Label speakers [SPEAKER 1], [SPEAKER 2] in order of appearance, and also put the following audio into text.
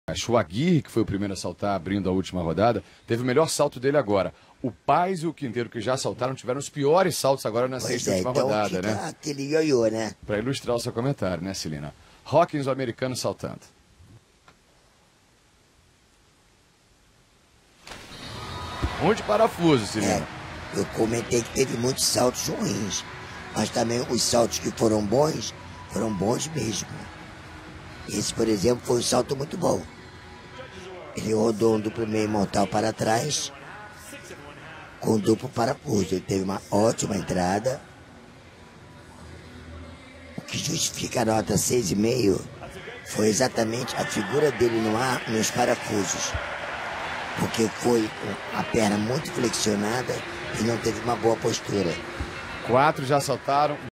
[SPEAKER 1] Schwaguirre, que foi o primeiro a saltar abrindo a última rodada, teve o melhor salto dele agora. O Pais e o Quinteiro, que já saltaram, tiveram os piores saltos agora na sexta última rodada,
[SPEAKER 2] fica
[SPEAKER 1] né?
[SPEAKER 2] aquele ioiô, né?
[SPEAKER 1] Para ilustrar o seu comentário, né, Celina? Hawkins, o americano, saltando. Um de parafuso, Celina.
[SPEAKER 2] Eu comentei que teve muitos saltos ruins, mas também os saltos que foram bons mesmo. Esse, por exemplo, foi um salto muito bom. Ele rodou um duplo meio mortal para trás, com duplo parafuso. Ele teve uma ótima entrada, o que justifica a nota 6,5 foi exatamente a figura dele no ar, nos parafusos, porque foi a perna muito flexionada e não teve uma boa postura.
[SPEAKER 1] 4 já saltaram.